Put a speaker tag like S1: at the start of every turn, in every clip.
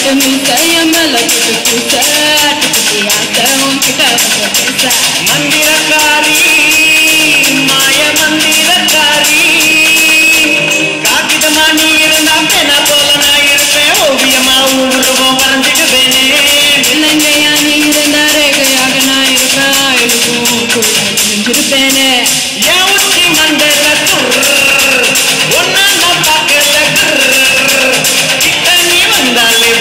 S1: मंदिरकारी my मंदिरकारी காகிதமானி இருந்தா Pena போல நான் இருப்பேன் ஓவியமா ஊருவோம் பறந்துடுவேனே இலங்கையா நீ இருந்தா ரேகையாக நான் இருப்பேனே என் உச்சி மண்டல ஒன்னா நான் பார்க்கல கிட்ட நீ வந்தாலே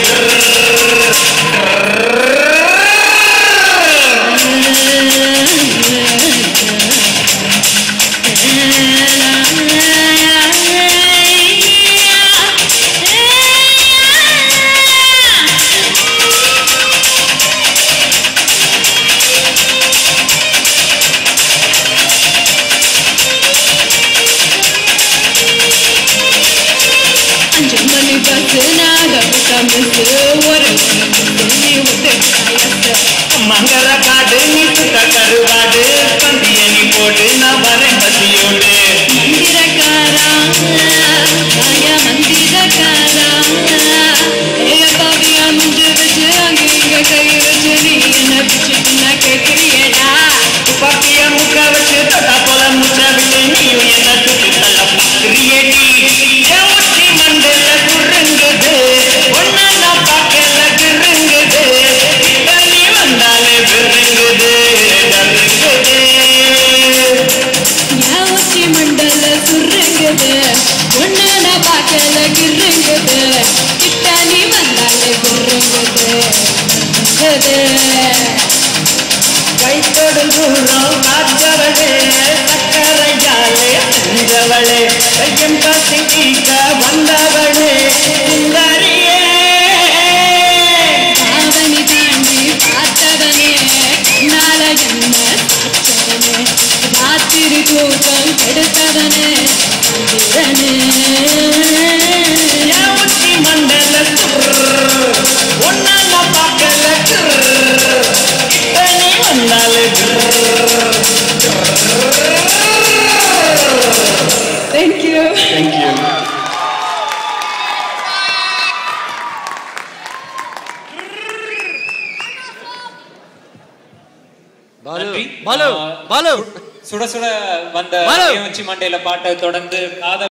S1: மங்கர காடு நீ சுட்ட கருவாடு பந்திய நீ போட்டு நான் வரேன் பசியோடு மந்திரக்காரா மந்திரக்காரா பாவியா முஞ்சு வச்சு அங்க இங்க கை வச்சு நீ என்ன பிச்சுட்டு நான் கேட்கிறியடா பாப்பிய முக்க வச்சு தொட்டா போல முச்ச விட்டு நீயும் என்ன சுட்டு தள்ள பாக்குறியடி உச்சி மண்டல குறுங்குது ஒன்னா நான் பார்க்கல கிருங்குது கிட்ட நீ வந்தாலே விருங்குது டருங்குது உச்சி மண்டல சுருங்குது ஒன்னா நான் பார்க்கல கிருங்குது கிட்ட நீ வந்தாலே விருங்குது கைத்தொடு தூரம் காற்றவளே சக்கரையாலே செஞ்சவளே கையம் காசி தீக்க வந்தவளே சுந்தரியே பாவனி தாண்டி பார்த்தவனே கண்ணால என்ன சாச்சவனே ராத்திரி தூக்கம் கெடுத்தவனே உச்சி மண்டல ஒன்னா பார்க்கல Thank you. Thank you.
S2: Balu.
S3: சுட சுட வந்த உச்சி மண்டையில பாட்டை தொடர்ந்து